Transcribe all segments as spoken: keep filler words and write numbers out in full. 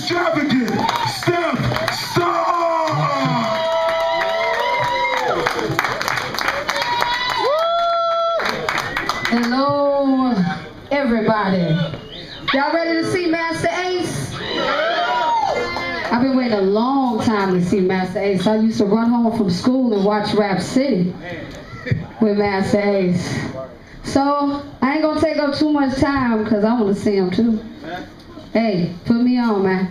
extravagant Steph Star. Hello, everybody. Y'all ready to see Master Ace? I've been waiting a long time to see Master Ace. I used to run home from school and watch Rap City with Master Ace. So, I ain't gonna take up too much time because I want to see him too. Hey, put me on, man.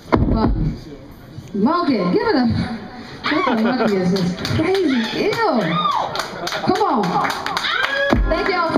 Monkey, give it a... What the monkey is this? Crazy. Ew. Come on. Thank y'all.